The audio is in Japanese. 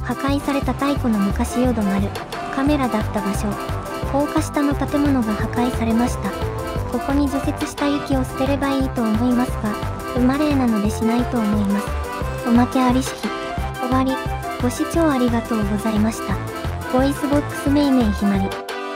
破壊された太古の昔淀丸、カメラだった場所。高架下の建物が破壊されました。ここに除雪した雪を捨てればいいと思いますが、不マレーなのでしないと思います。おまけありしき。終わり。ご視聴ありがとうございました。ボイスボックスめいめいひまり。